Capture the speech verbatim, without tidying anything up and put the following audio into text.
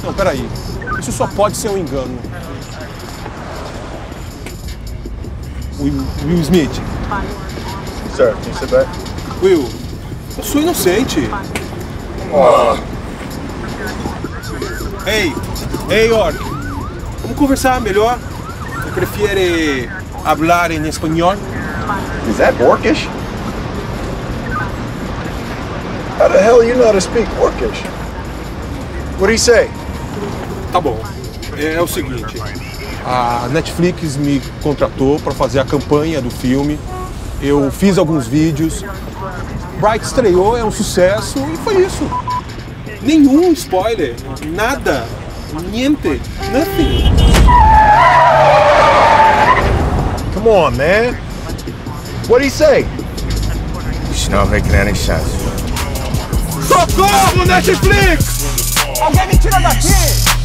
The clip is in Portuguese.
Não, peraí. Isso só pode ser um engano. Will, Will Smith. Sir, can you sit back? Will, eu sou inocente. Oh. Ei, ei, Orc. Vamos conversar melhor? Você prefere hablar em espanhol? Is that Orcish? How the hell you know how to speak Orcish? What do you say? Tá bom. É, é o seguinte. A Netflix me contratou para fazer a campanha do filme. Eu fiz alguns vídeos. Bright estreou, é um sucesso e foi isso. Nenhum spoiler, nada, niente, nothing. Come on, man. What do you say? She's not making any sense. Socorro, Netflix! Alguém me tira daqui!